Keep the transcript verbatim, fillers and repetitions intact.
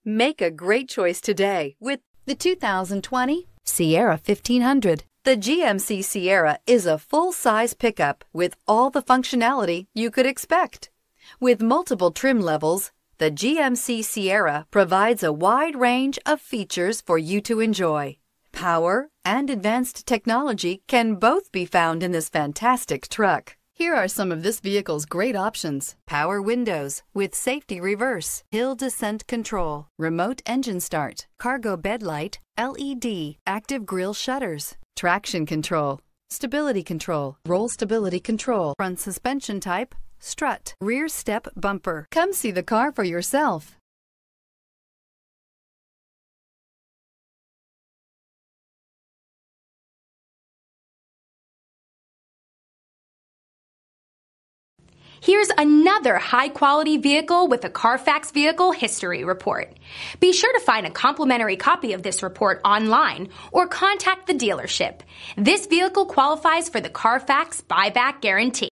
Make a great choice today with the two thousand twenty Sierra fifteen hundred. The G M C Sierra is a full-size pickup with all the functionality you could expect. With multiple trim levels, the G M C Sierra provides a wide range of features for you to enjoy. Power and advanced technology can both be found in this fantastic truck. Here are some of this vehicle's great options: power windows with safety reverse, hill descent control, remote engine start, cargo bed light, L E D, active grille shutters, traction control, stability control, roll stability control, front suspension type, strut, rear step bumper. Come see the car for yourself. Here's another high-quality vehicle with a Carfax Vehicle History Report. Be sure to find a complimentary copy of this report online or contact the dealership. This vehicle qualifies for the Carfax Buyback Guarantee.